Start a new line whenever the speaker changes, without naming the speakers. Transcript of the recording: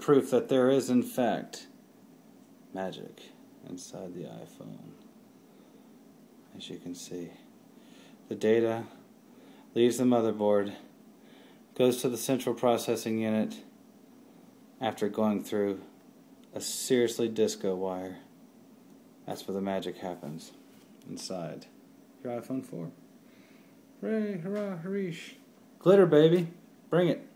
proof that there is, in fact, magic inside the iPhone. As you can see, the data leaves the motherboard, goes to the central processing unit after going through a seriously disco wire. That's where the magic happens, inside your iPhone 4. Hooray, hurrah, harish. Glitter, baby. Bring it.